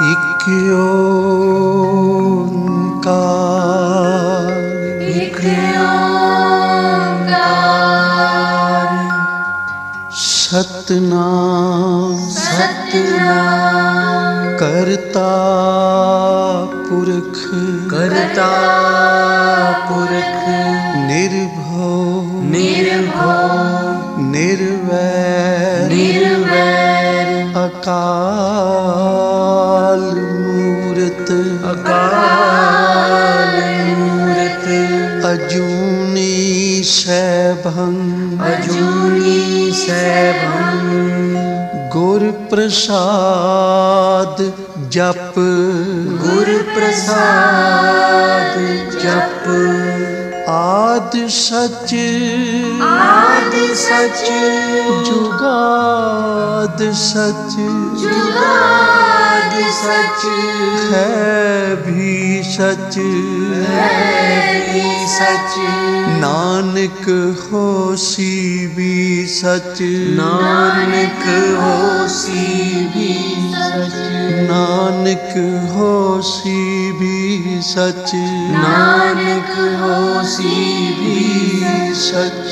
एक ओंकार, एक ओंकार, सतनाम सतनाम, करता पुरख, करता पुरख, निर्भव निर्भव, निर्वैर निर्वैर, अकाल मूरत, अकाल मूरत, अजूनी सैभं, अजूनी सैभं, गुर प्रसाद जप, गुर प्रसाद जप, आद सच, आद सच, जुगाद सच, जुगाद सच, है भी सच, है भी सच, नानक होसी भी सच, नानक होसी भी सच, नानक होसी भी सच, नानक होसी भी सच।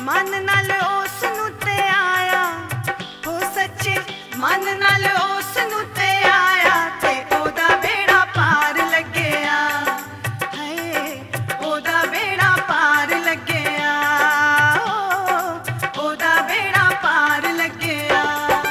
मन नाल उस नूं ते आया, हो सच्चे मन नाल उस नूं ते आया ते ओदा बेड़ा पार लग्गिया। हाय ओदा बेड़ा पार लग्गिया, ओदा बेड़ा पार लग्गिया।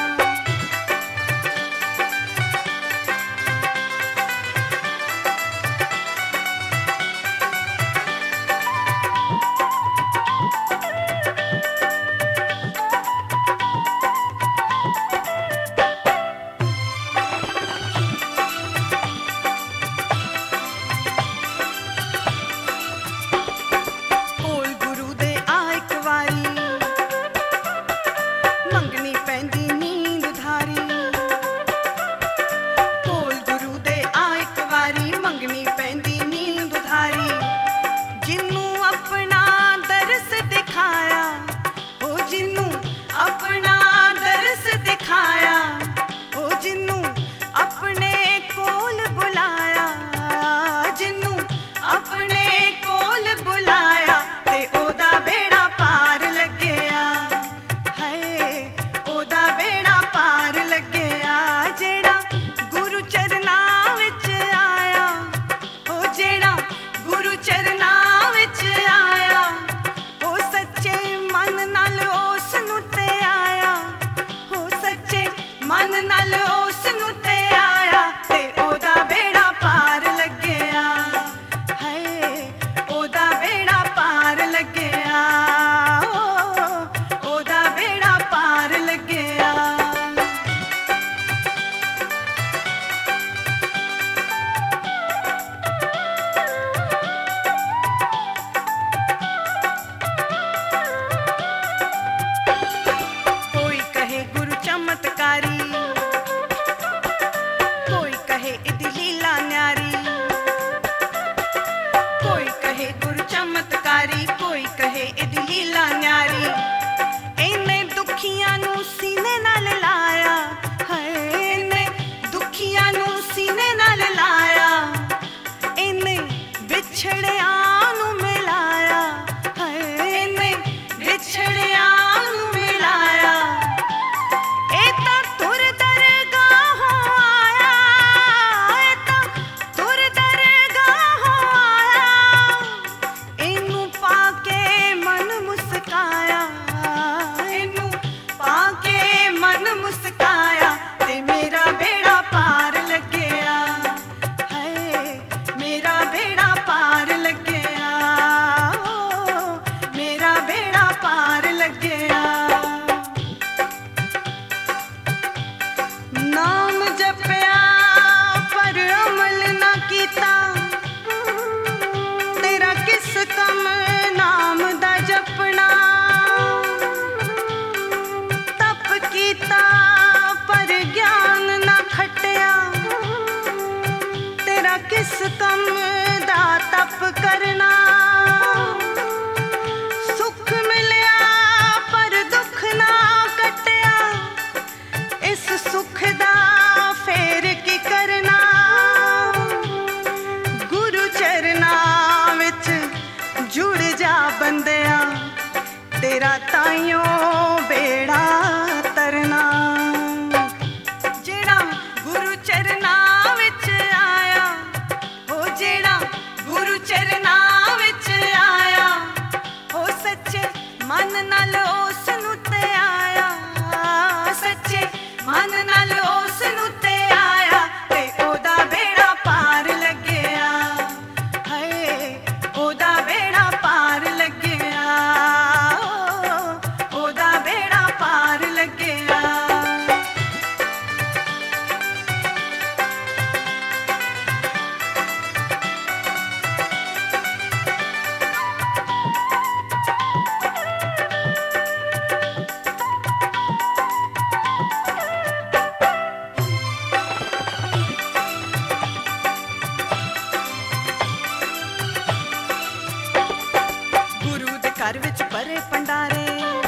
तेरा ताइयों बेड़ा तरना। जेड़ा गुरु चरना विच आया, हो जेड़ा गुरु चरना विच आया, हो सच्चे मन नाल उस नूं ते आया, सच्चे मन नाल उस नूं ते आया ते ओदा बेड़ा पार लग्गिया। हाय ओदा बेड़ा पार लग्गिया, ओदा बेड़ा पार लग्गिया। घर विच भरे भंडारे,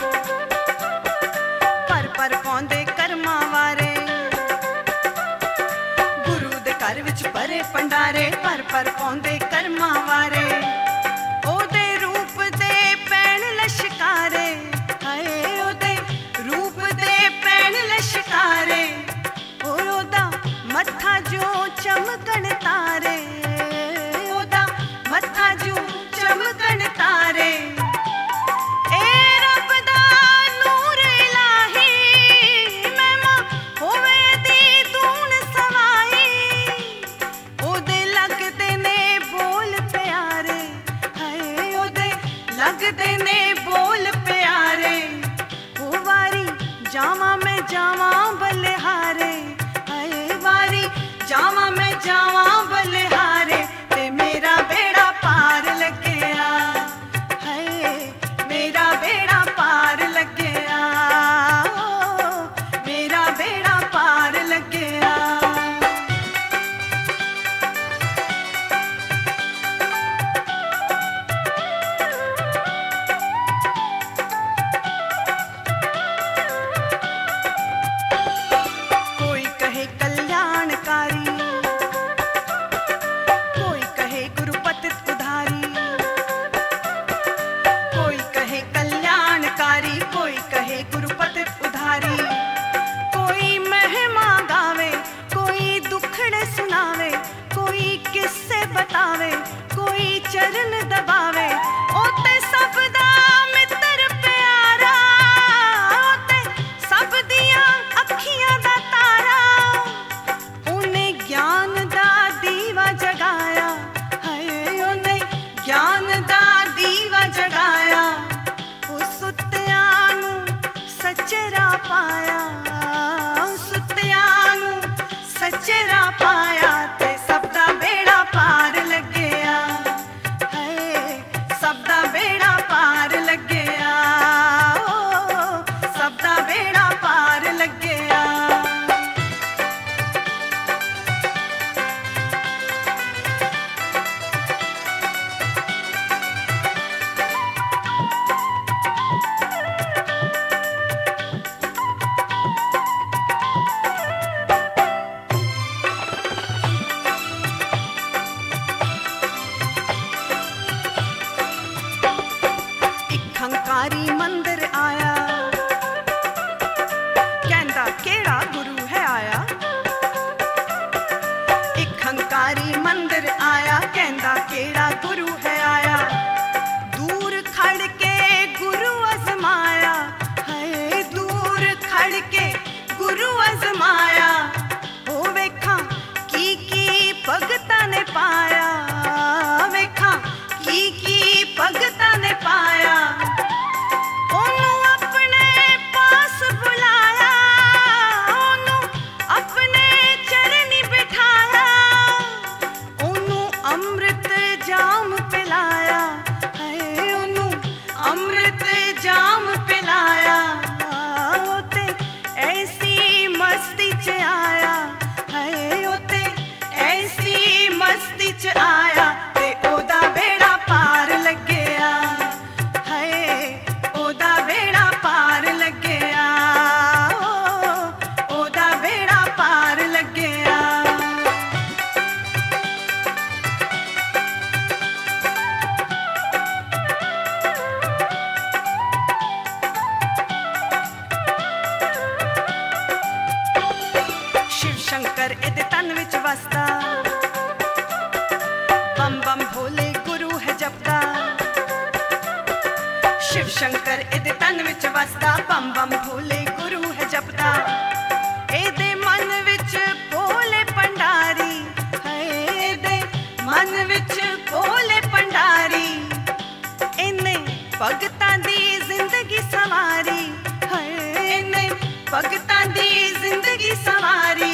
पर पर पाउंदे कर्मां वारे। गुरु दे घर विच भरे भंडारे, पर पर पाउंदे कर्मां वारे। ओदे रूप दे पैण लशकारे, चरण दबावे ओते सब दा मित्र प्यारा ओते सब दियां अखियां दा तारा उन्हें ज्ञान दा दीवा जगाया हाय उन्हें ज्ञान दा दीवा जगाया ओ सुत्तियां नू सच्चे राह पाया सुत्तियां नू सच्चे राह पाया ते सब दा बेड़ा पार लग्गिया हाय सब दा बेड़ा पार लग्गिया सब दा बेड़ा पार लग्गिया हंकारी मंदिर आया कहंदा केड़ा गुरु है आया एक हंकारी मंदिर आया कहंदा केड़ा गुरु है आया दूर खड़ के गुरु अजमाया हाय दूर खड़ के गुरु अजमाया ओ वेखा की भगतां ने पाया वेखा की भगतां ने पाया जाम पिलाया ओते ऐसी मस्ती च आया हाय ओते ऐसी मस्ती च आया ते ओदा बेड़ा पार लग्गिया हाय ओदा बेड़ा पार लग्गिया ओदा बेड़ा पार लग्गिया शंकर इहदे तन विच वसदा बम बम भोले गुरु है जपदा शिव शंकर इहदे तन विच वसदा बम बम भोले गुरु है जपदा इहदे मन विच भोले भंडारी हाय इहदे मन विच भोले भंडारी इन्ने भगतां दी जिंदगी सवारी हाय इन्ने भगतां दी जिंदगी सवारी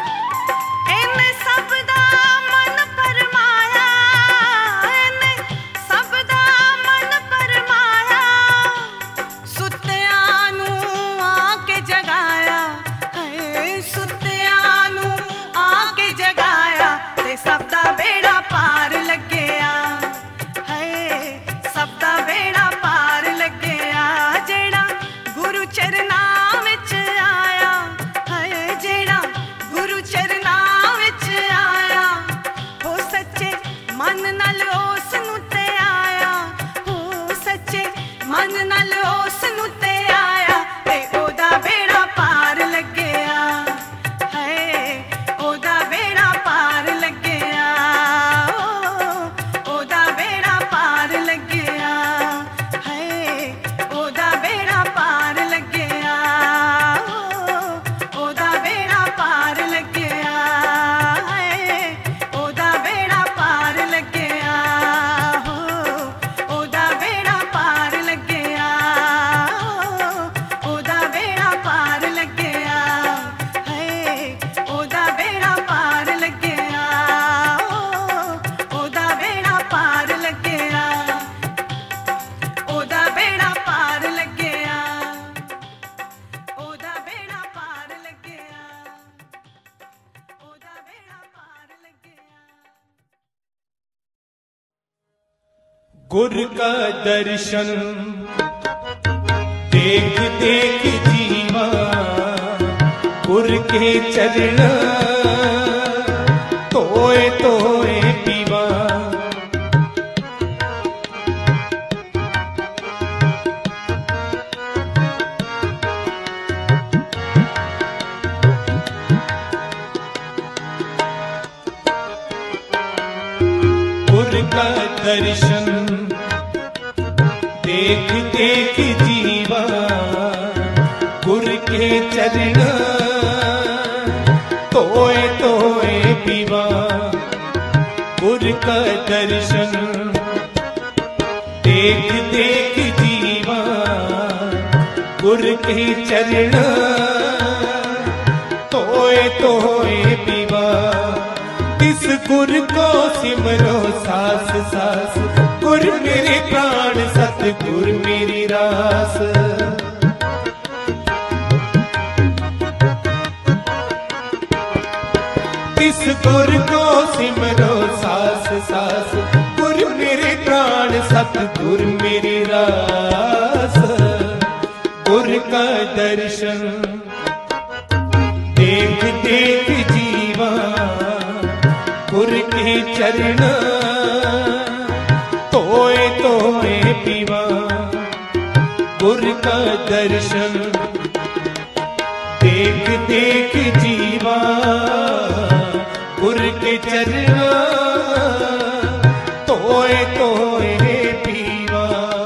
सब दा बेड़ा पार लग्गिया हाय सब दा बेड़ा पार लग्गिया जेड़ा गुरु चरनां विच आया हाय जेड़ा गुरु चरनां विच आया हो सच्चे मन नाल उस नूं ते आया हो सच्चे मन नाल उस नूं ते आया ते ओदा बेड़ा पार लग्गिया हाय ओदा बेड़ा पार लग्गिया ओदा बेड़ा पार लग्गिया हाय ओदा बेड़ा पार लग्गिया ओदा बेड़ा पार लग्गिया हाय ओदा बेड़ा पार लग्गिया ओदा बेड़ा पार लग्गिया ओदा बेड़ा पार लग्गिया हाय ओदा बेड़ा पार लग्गिया ओदा बेड़ा पार लग्गिया ओदा बेड़ा पार लग्गिया ओदा बेड़ा पार लग्गिया ओदा बेड़ा पार लग्गिया गुर का दर्शन देख देख जीवा गुर के चरण तोए तोए पीवा गुर का दर्शन देख देख जीवा गुर के चरण तोए तोए पीवा गुर का दर्शन देख देख जीवा गुर के चरण तोए तोए पीवा इस गुर को सिमरो सास सास गुर मेरे प्राण सतगुर मेरी रास इस गुर को सिमरो सास सास गुर मेरे प्राण सतगुर मेरी रास गुर का दर्शन देख देख जीवा गुर के चरण तोए तोए पीवा गुर का दर्शन देख देख जीवा गुर के चरण तोए तोए पीवा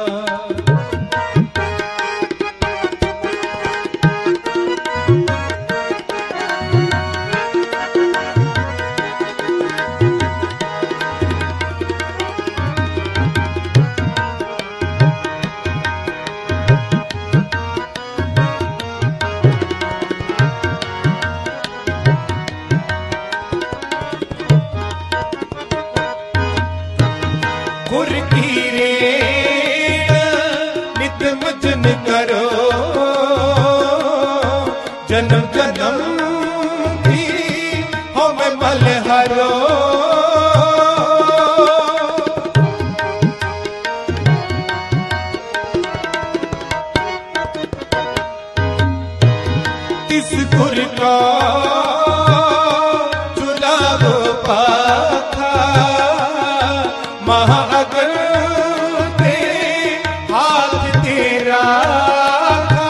गुर की रेण नित मजन करो जन्म जन्म की हमें मल हरो इस गुर का चुलावो पाखा महाअगर दे हाथ तेरा था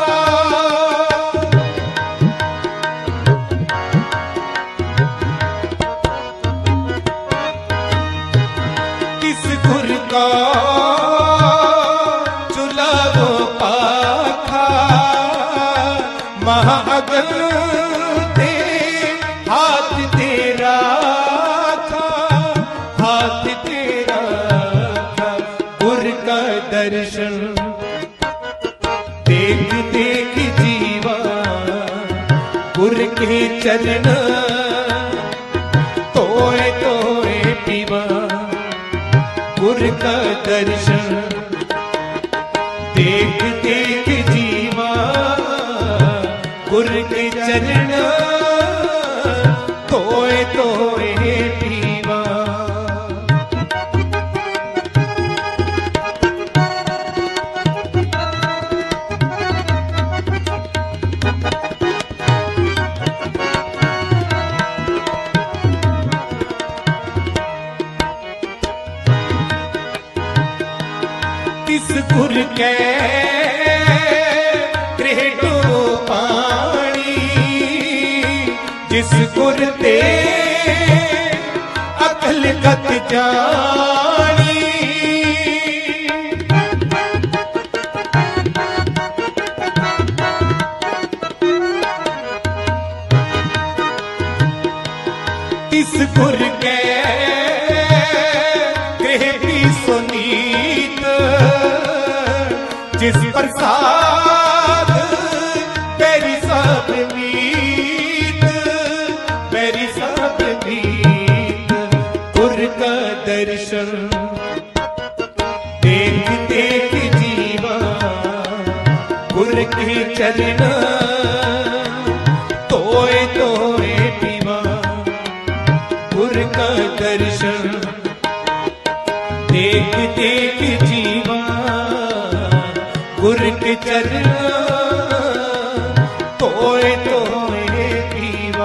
इस गुर का चुलावो पाखा महाअगर दे हाथ तेरा था हाथ तेरा था गुर का दर्शन देख देख जीवा गुर के चरण तोए तोए पीवा गुर का दर्शन देख देख जीवा गुर के चरण तोए तोए पीवा इस गुर के त्रेडो पानी जिस गुर ते अकल गत जानी इस गुर के भी सुनीत जिस प्रसाद मेरी सब मीत मेरी सब मीत गुर का दर्शन देख देख जीवा गुर के चरण तोए तोए पीवा गुर का दर्शन देख देख जीवा गुर के चरण तोए तोए पीवा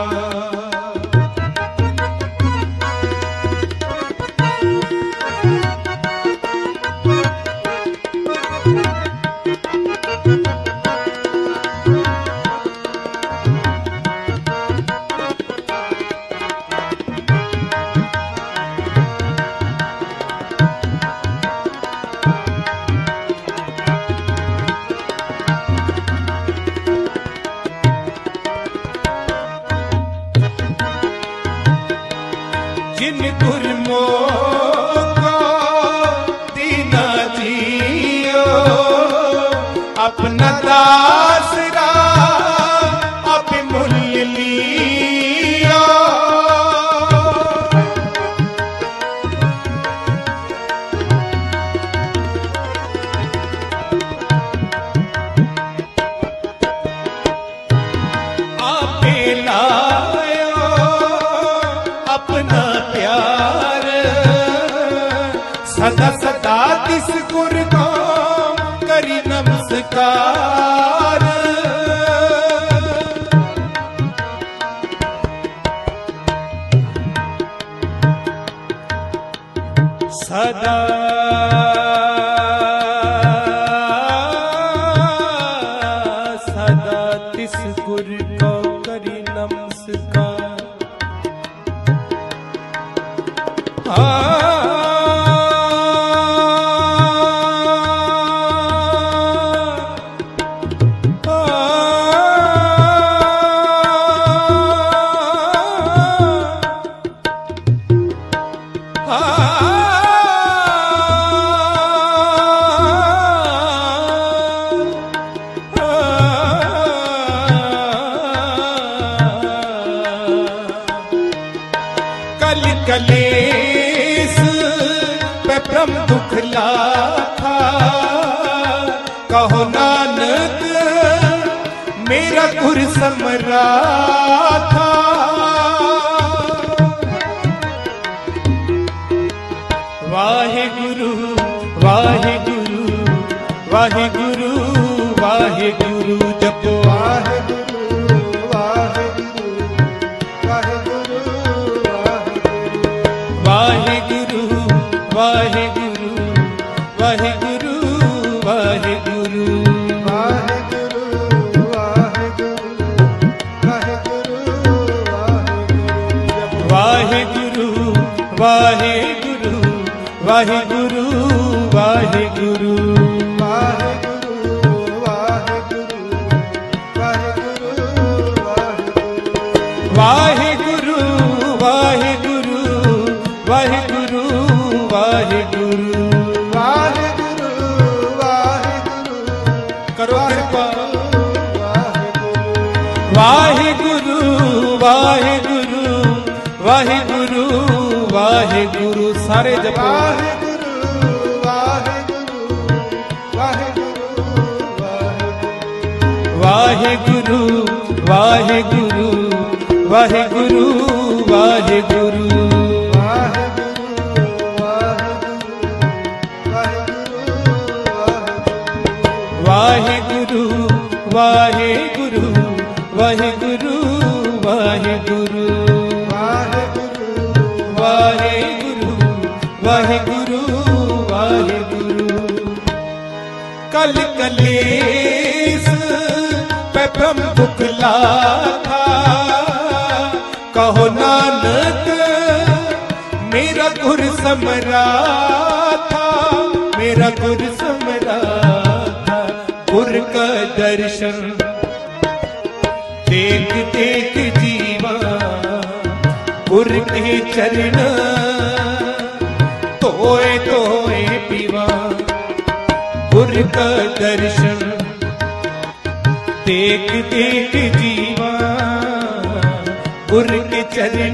जिन गुरमुख को दीना जियो, अपना दासरा आप मूल्य लियो। आपे लायो अपना प्यार, सदा सदा तिस गुर को करी नमस्कार। सदा सदा तिस गुर को करी नमस्कार। कल कलेस पे भ्रम दुख लाथा, कहो नानक मेरा गुर समराथा। वाहे गुरु वाहे गुरु वाहे गुरु वाहे गुरु जपो। वाहे गुरु वाहे गुरु वाहे गुरु वाहे गुरु वाहे गुरु वाहे गुरु वाहे गुरु वाहे गुरु वाहे गुरु वाहे गुरु वाहे गुरु वाहे गुरु वाहे गुरु वाहे गुरु वाहे गुरु वाहे गुरु वाहे गुरु वाहे गुरु वाहे गुरु करो कृपा। वाहे गुरु वाहे गुरु वाहे गुरु वाहे गुरु सारे जपो। वाहे गुरु वाहे गुरु वाहे गुरु वाहे गुरु वाहे गुरु वाहे गुरु वाहे गुरु वाहे गुरु वाहे गुरु वाहे गुरु वाहे गुरु वाहे गुरु वाहे गुरु वाहे गुरु वाहे गुरु। कल कलेस पे भ्रम दुख लाथा, कहो नानक मेरा गुर समराथा। मेरा गुर समराथा गुर का दर्शन देख देख जीवा, गुर के चरण तोए तोए पीवा। गुर का दर्शन देख देख जीवा, गुर के चरण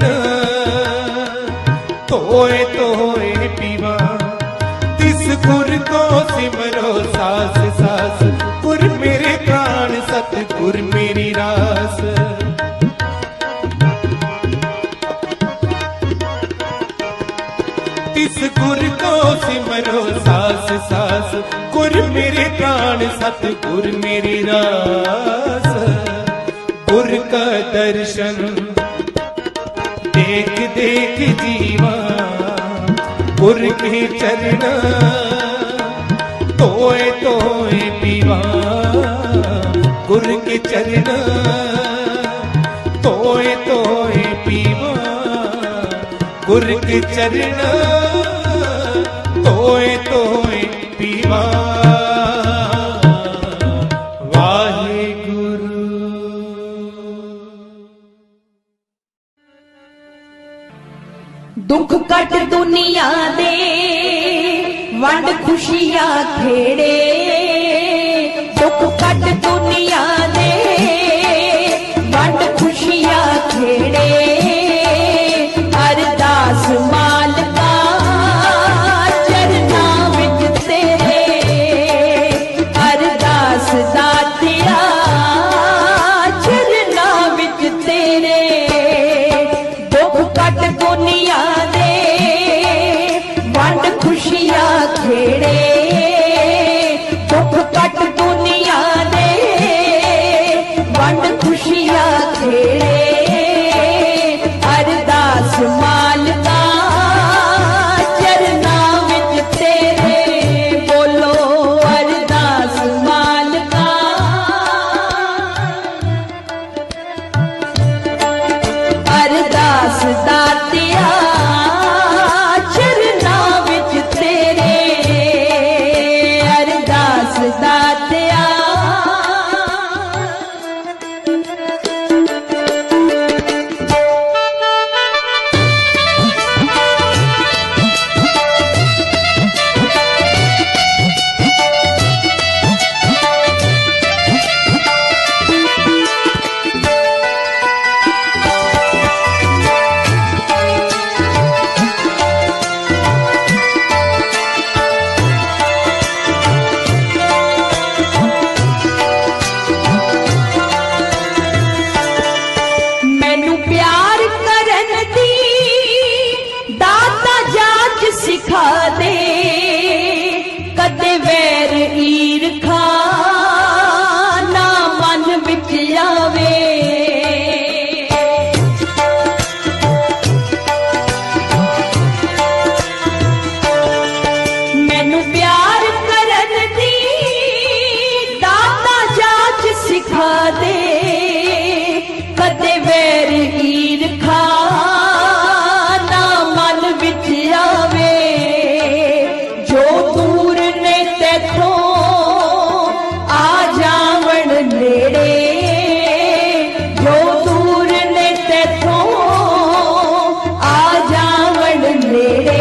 तोए तोए पीवा। तिस गुर को सिमरो सास सास, गुर मेरे प्राण सतगुर मेरी रास। तिस गुर को सिमरो सास सास, गुर मेरे प्राण सतगुर मेरी रास। गुर का दर्शन देख देख जीवा, गुर के चरण तोए तोए पीवा। गुर के चरण तोए तोए पीवा। गुर के चरण तोए तोए पीवा। वाहे गुरु। दुख कट दुनिया दे वंड खुशियां खेड़े, दुख कट दुनिया दे वंड खुशियां खेड़े, अरदास मालका चरना विच तेरे, अरदास दातिया चरना विच तेरे, दुख कट दुनिया दे वंड खुशियां खेड़े, दुख कट दुनिया दे वंड खुशियां खेड़े, अरदास मालका चरना विच तेरे, बोलो अरदास मालका, अरदास दातिया चरना विच तेरे, अरदास दातिया। मैनू प्यार करन दी दाता जाच सिखा दे, कदे वैर ईरखा ना मन विच आवे, मैनू प्यार करन दी दाता जाच सिखा दे, कदे वैर ईरखा ना मन विच आवे, जो दूर ने तैथों आ जावण नेड़े, जो दूर ने तैथों आ जावण नेड़े,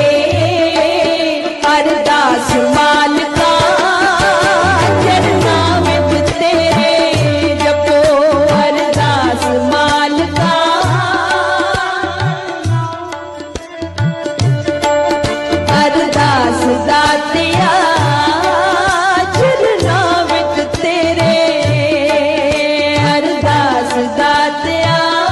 अरदास मालका चरना विच तेरे, जपो अरदास मालका, अरदास दातिया चरना विच तेरे, अरदास दातिया।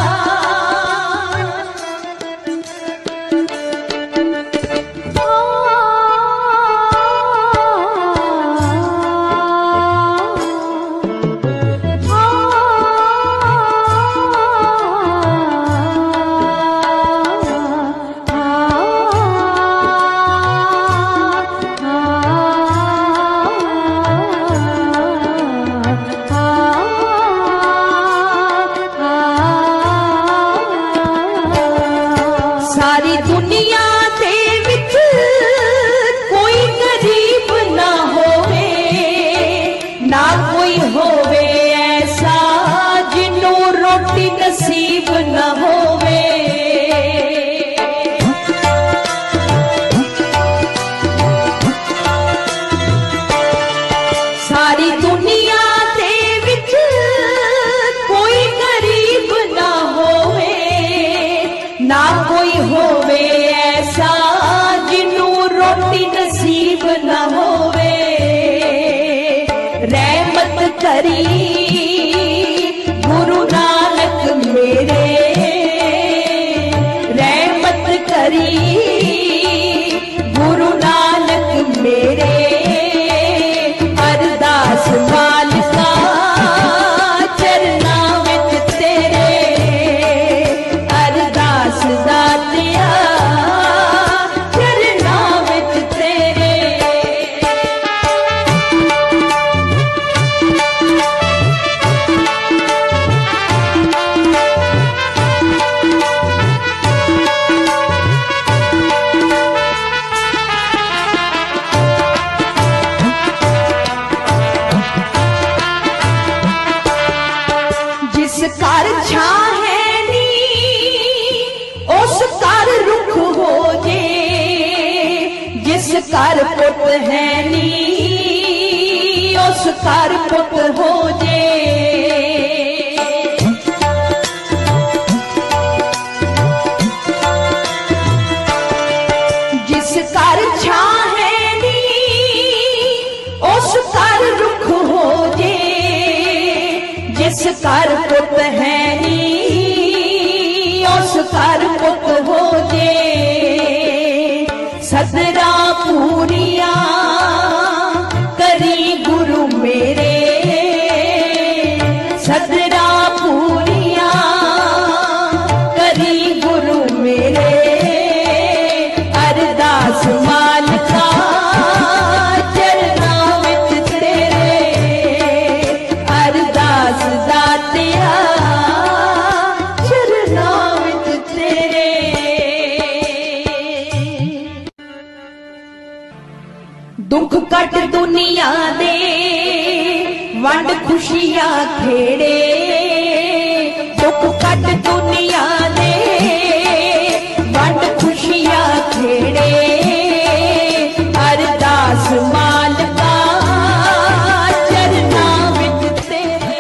सारी दुनिया दे विच कोई गरीब ना होवे, ना कोई होवे ऐसा जिन्नू रोटी नसीब ना होवे, सारी दुनिया दे विच कोई गरीब ना होवे, ना कोई होवे ऐसा जिन्नू रोटी नसीब न होवे, रहमत करी गुरु नानक मेरे, रहमत करी गुरु नानक मेरे, अरदास मालका चरना विच तेरे, अरदास दातिया चरना विच तेरे। जिस कर छां है नी उस कर रुख हो घर पुत है नी उस घर पुत हो जे। जिस घर छां है नी उस घर रुख हो जे। जिस घर पुत है नी उस घर पुत हो जे। सदरा पूरिया करी गुरु मेरे। सदरा पूरिया करी गुरु मेरे। अरदास मालका चरना विच तेरे। अरदास दातिया चरना विच तेरे। दुख कट दुनिया दे वंड खुशियां खेड़े। दुख कट दुनिया दे वंड खुशियां खेड़े। अरदास मालका चरना विच तेरे।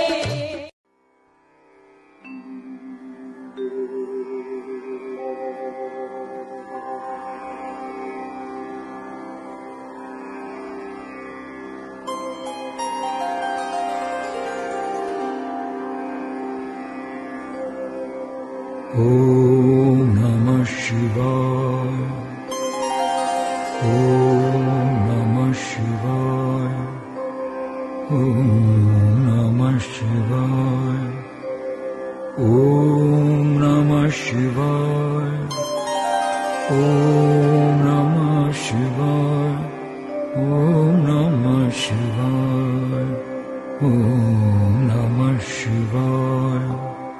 Om Namah Shivaya. Om Namah Shivaya. Om Namah Shivaya. Om Namah Shivaya. Om Namah Shivaya. Om Namah Shivaya. Om Namah Shivaya.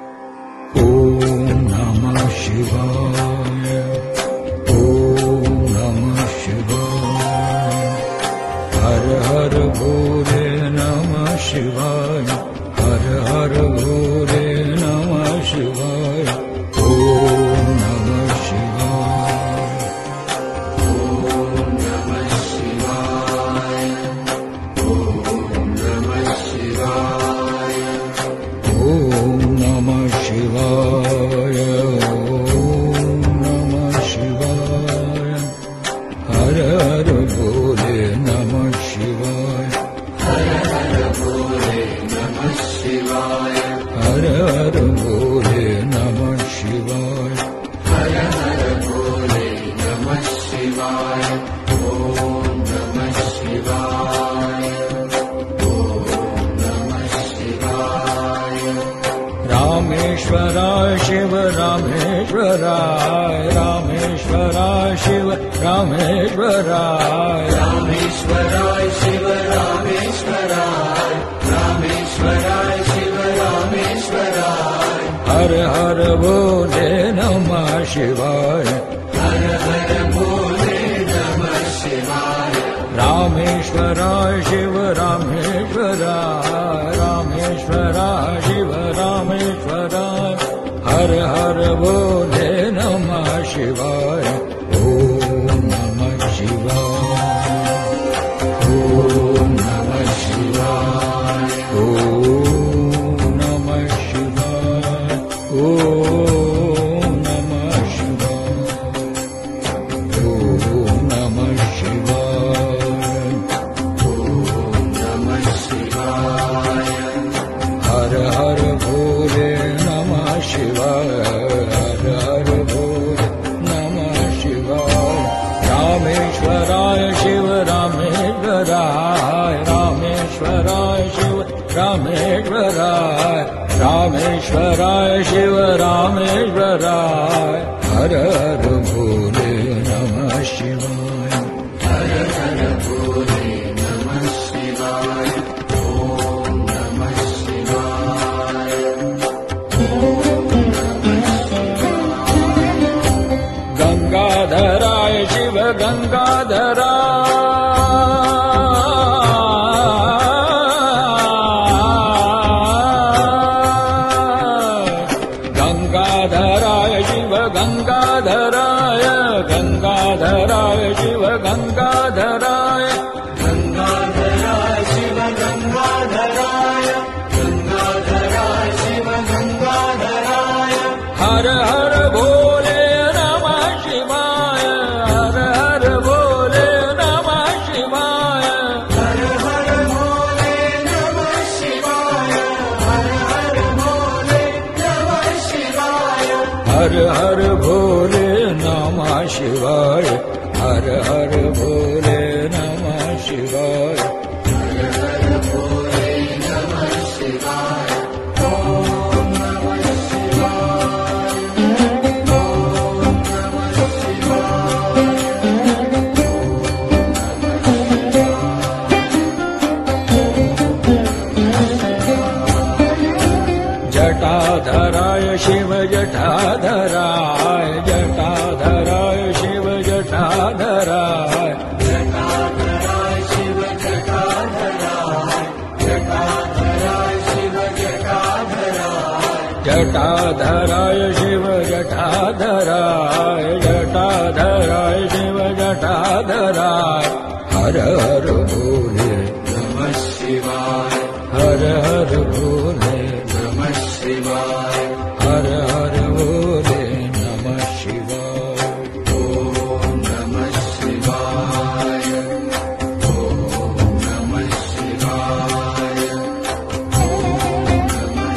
Om Namah Shivaya. Om Namah Shivaya. Har Har Bole Namah Shivaya. Har Har Bole Namah Shivaya. Om Namah Shivaya. Om Namah Shivaya. Om Namah Shivaya. Om Namah Shivaya. Om Namah Shivaya. Har Har Bole Namah Shivaya. Har Har Bole Namah Shivaya. Har Har Bole Namah Shivaya. Har Har Bole Namah Shivaya. Om Namah Shivaya. Om Namah Shivaya. Rameshwara Shiv Rameshwara. Rameshwara Shiv Rameshwara. Rameshwara Shiv Rameshwara. Rameshwara Shiv Rameshwara. Har Har Bole Namah Shivaya. Har Har Bole Namah Shivaya. Rameshwara Shiv Rameshwara. Rameshwara Shiv Rameshwara. Har Har Bole Namah Shivaya. Om Namah Shivaya. Om Namah Shivaya. Om Namah Shivaya. Om Namah Shivaya. Om Namah Shivaya. Om Namah Shivaya. Har Har Bole Namah Shivaya. Har Har Bole Namah Shivaya. Rameshwaraya Shiv Rameshwaraya. Rameshwaraya Shiv Rameshwaraya. Rameshwaraya Shiv Rameshwaraya. Har Har Bole Namah Shivaya. Har Har Bole Namah Shivaya. Om Namah Shivaya. Gangadharaya Shiv Gangadhara. Gangadharaya Shiv Gangadhara. हर हर भोले नमः शिवाय, हर हर भोले नमः शिवाय, हर हर भोले नमः शिवाय, हर हर भोले नमः शिवाय, हर हर भोले नमः शिवाय, हर हर भोले नमः शिवाय, हर हर भोले नमः शिवाय। ओम नमः शिवाय, ओम नमः शिवाय। जटाधराय शिव जटाधराय, जटाधराय शिव जटाधराय, जटाधराय शिव जटाधराय, जटाधराय शिव जटाधराय, जटाधराय शिव जटाधराय, जटाधराय शिव जटाधराय, हर हर भोले नमः शिवाय, हर हर भोले नमः शिवाय। हर हर भोले नमः शिवाय। ओम नमः शिवाय, ओम नमः शिवाय, ओम नमः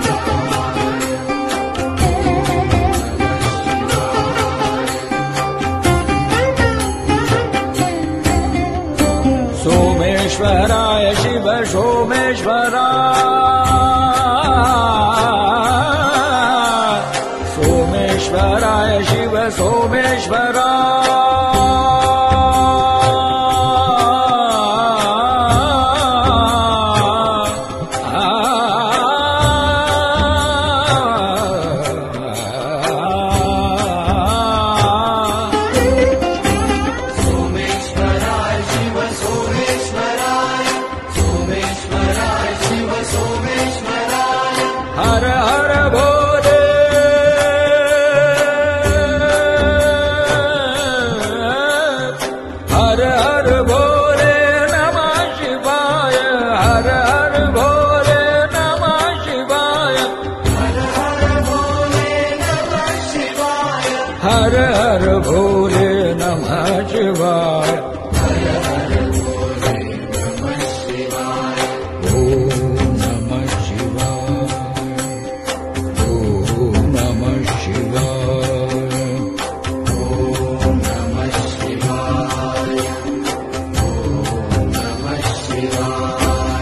सोमेश्वराय शिव सोमेश्वराय, सोमेश्वराय शिव सोमेश्वराय शिव सोमेश्वराय, सोमेश्वराय शिव सोमेश्वराय, हर हर भोले हर हर भोले नमः शिवाय, हर हर भोले नमः शिवाय, हर हर भोले नमः शिवाय, हर हर भोले नमः शिवाय, हर हर भोले नमः शिवाय। ओम नमः शिवाय, ओम नमः शिवाय, ओम नमः शिवाय, ओम नमः शिवाय।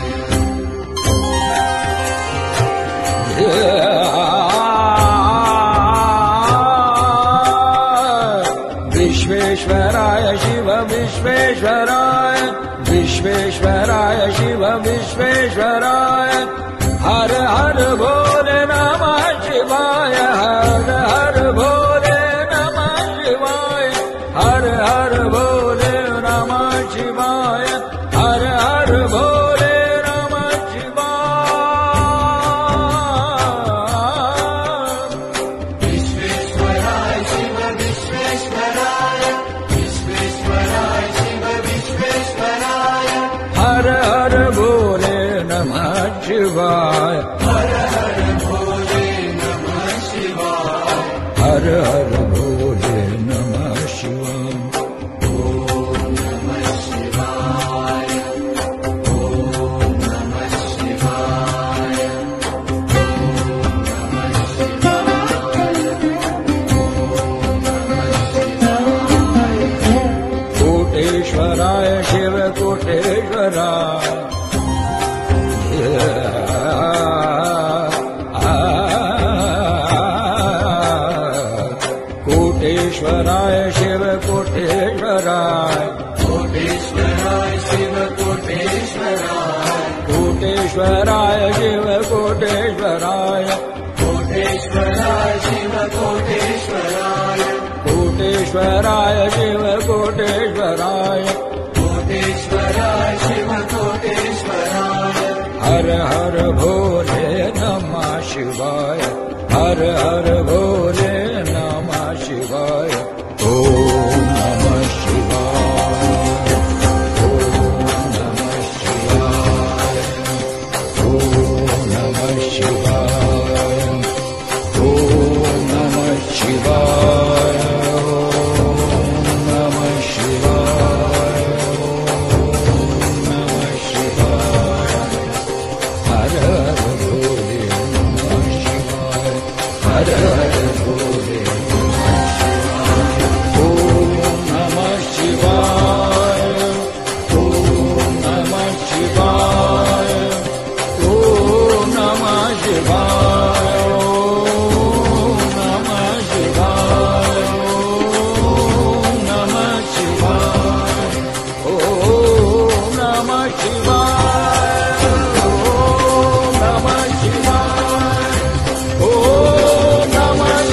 विश्वेश्वराय शिव विश्वेश्वराय, विश्वेश्वराय शिव विश्वेश्वराय, हर हर भोले नमः शिवाय, हर हर भोले नमः शिवाय, हर हर भोले नमः शिवाय, हर हर भोले नमः शिवाय। विश्वेश्वराय शिव विश्वेश्वराय, विश्वेश्वराय शिव विश्वेश्वराय, हर हर भोले नमः शिवाय, हर हर भोले नमः शिवाय। हर हर भोले नमः शिवाय। ओम नमः शिवाय, ओम नमः शिवाय, ओम नमः शिवाय। कोटेश्वराय शिव कोटेश्वराय, कोटेश्वराय शिव कोटेश्वराय, कोटेश्वराय शिव कोटेश्वराय, कोटेश्वराय शिव कोटेश्वराय, कोटेश्वराय शिव कोटेश्वराय, कोटेश्वराय शिव कोटेश्वराय, कोटेश्वराय शिव कोटेश्वराय। हर हर भोले नमः शिवाय, हर हर भोले नमः शिवाय। ओम नमः शिवाय, ओम नमः शिवाय, ओम नमः शिवाय, ओम नमः हर हर भोले ओम नमः शिवाय ओम नमः शिवाय ओम नमः शिवाय ओम नमः शिवाय ओम नमः शिवाय ओम नमः शिवाय ओम नमः शिवाय ओम नमः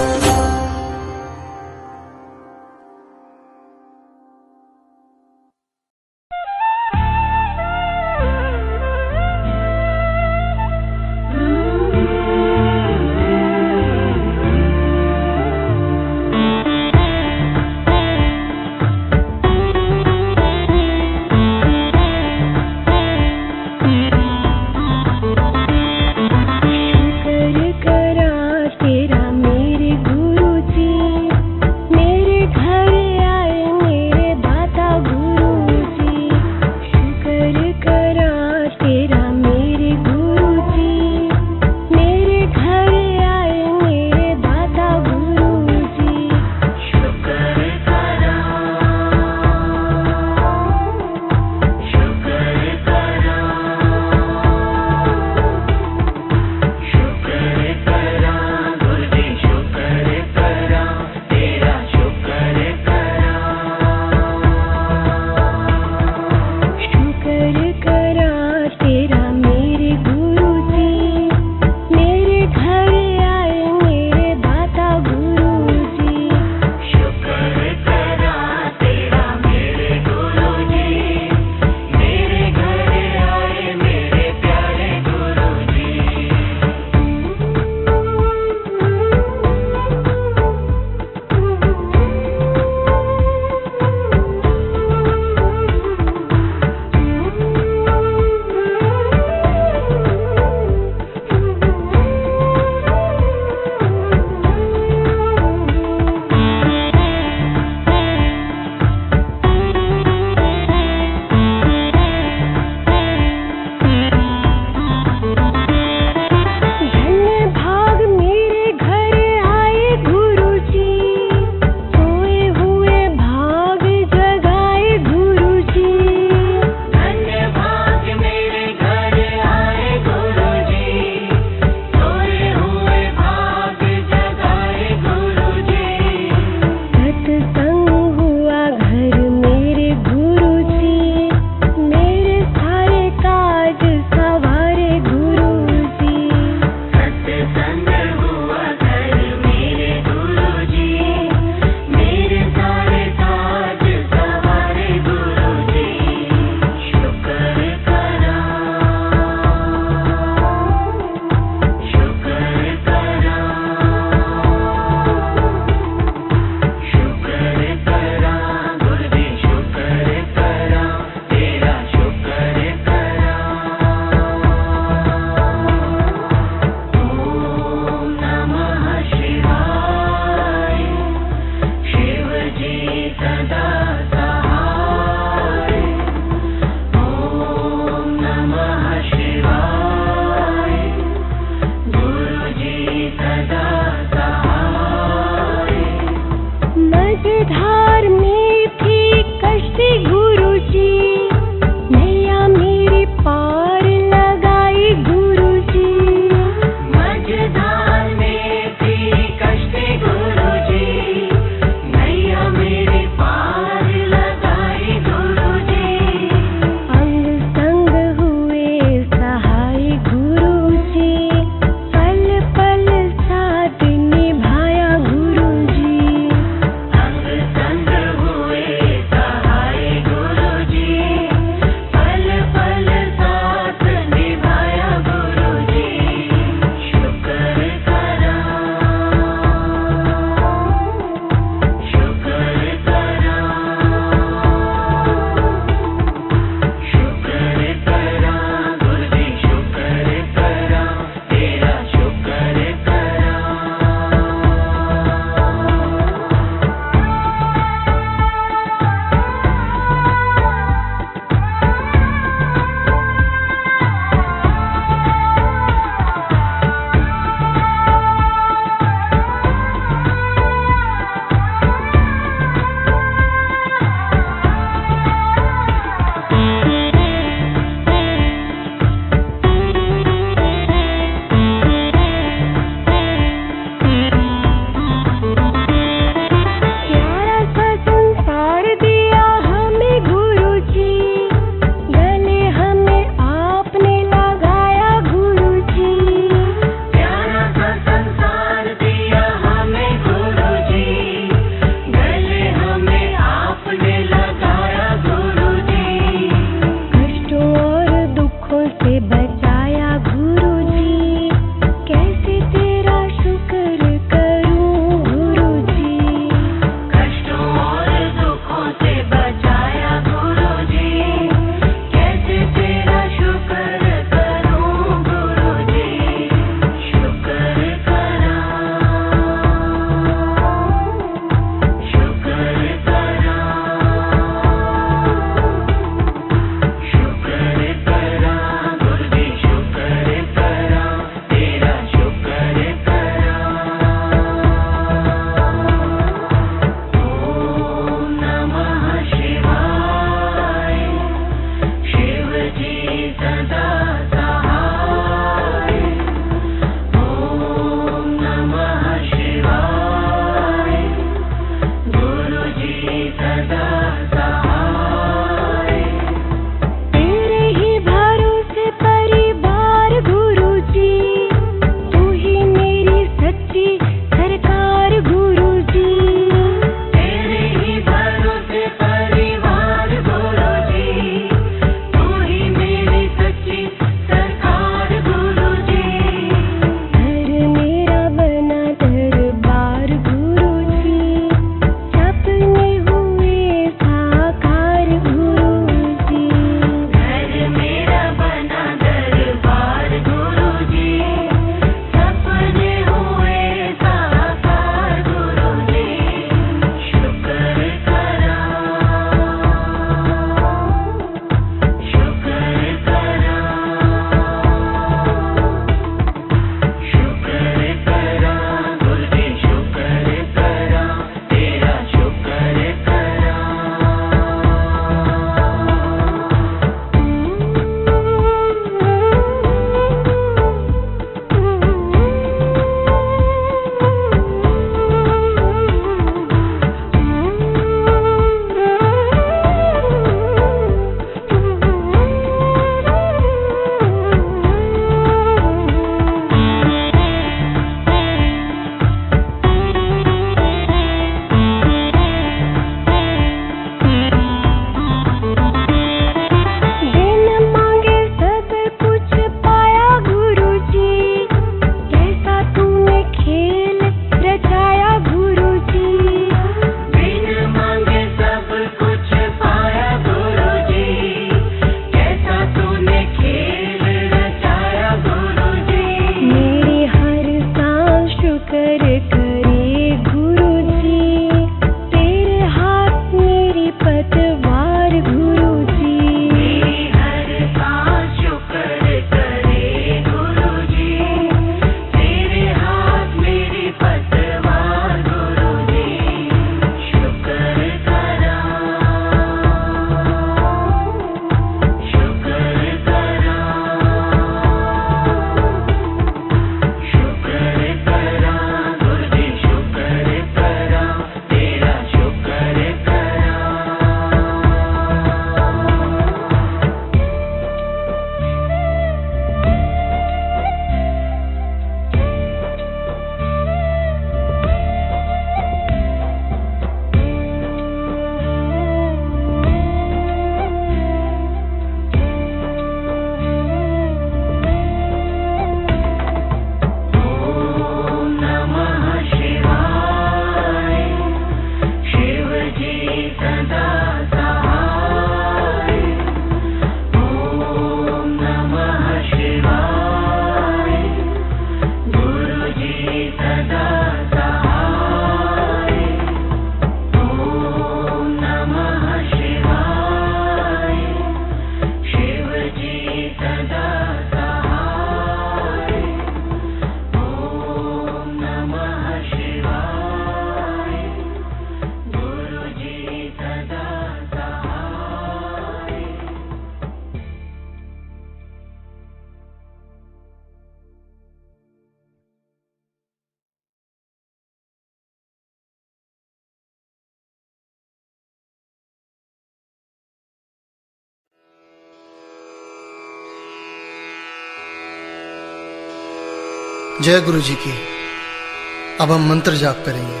जय गुरु जी की। अब हम मंत्र जाप करेंगे।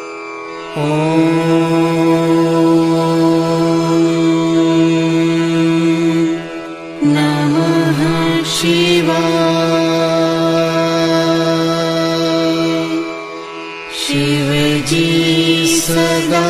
नमः शिवाय। शिव जी सदा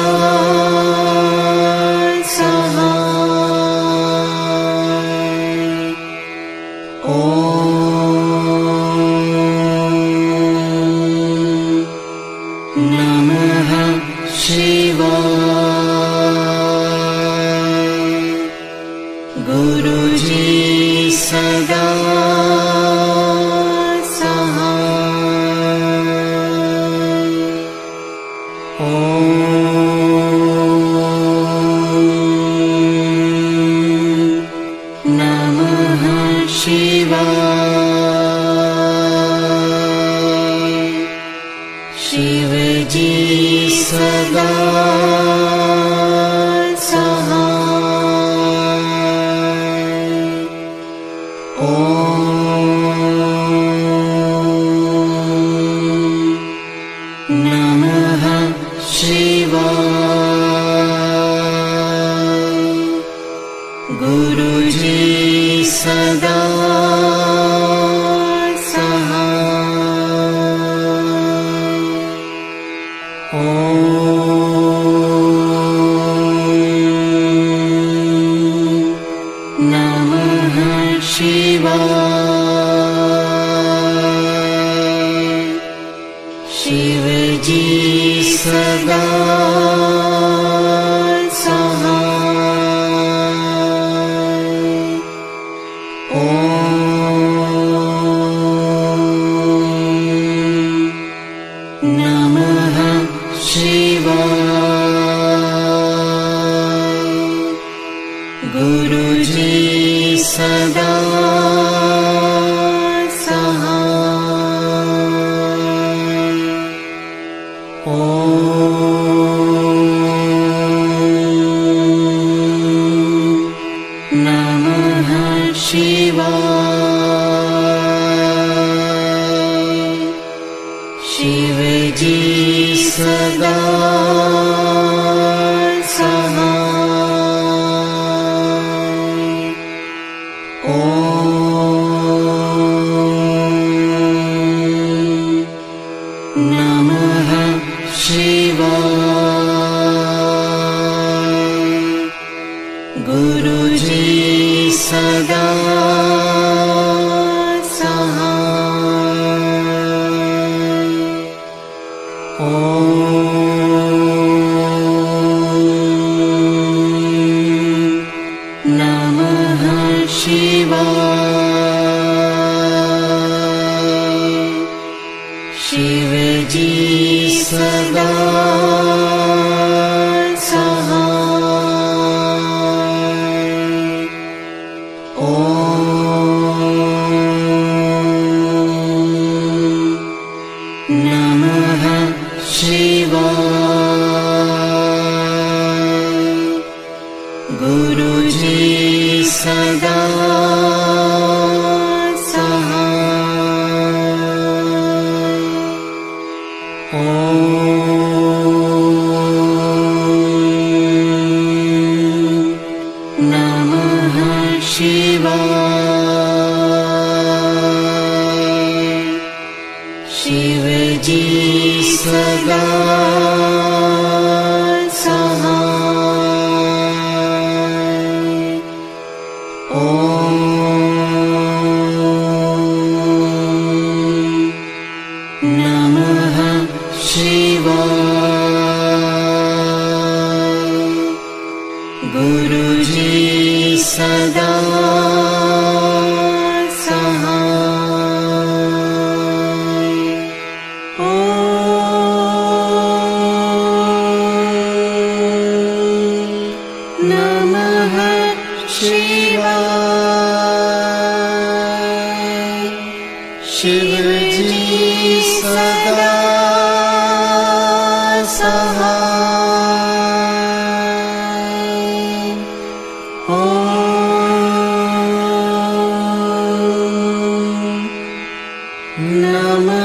नमः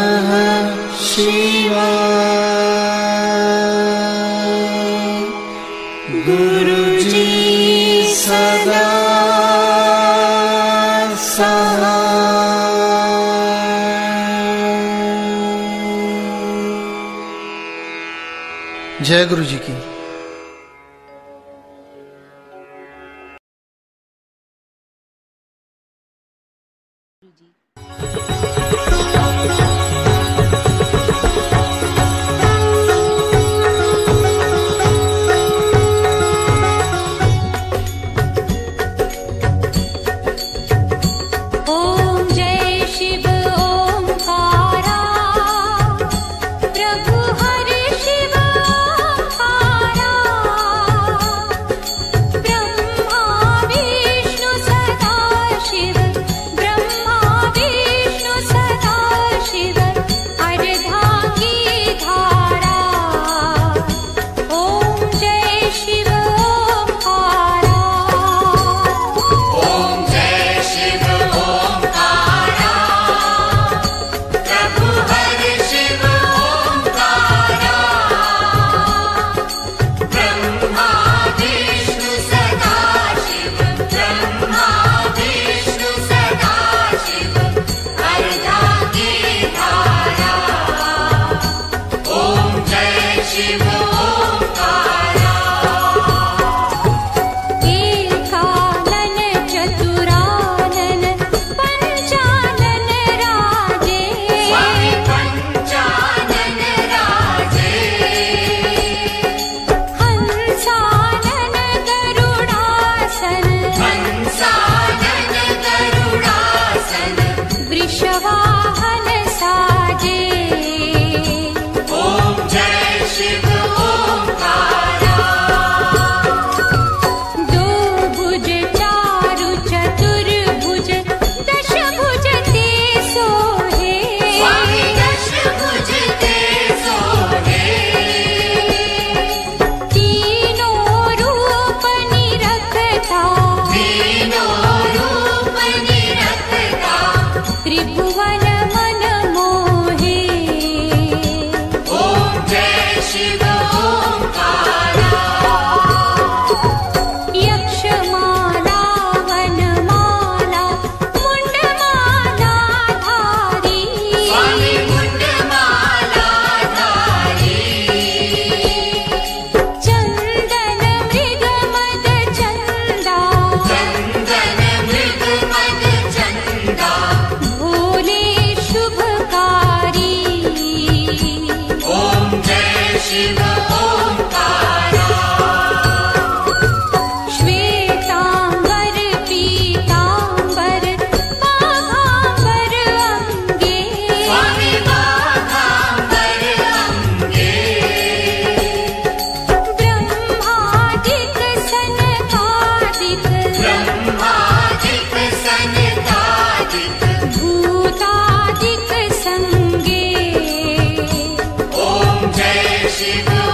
जय गुरु जी की। Shiva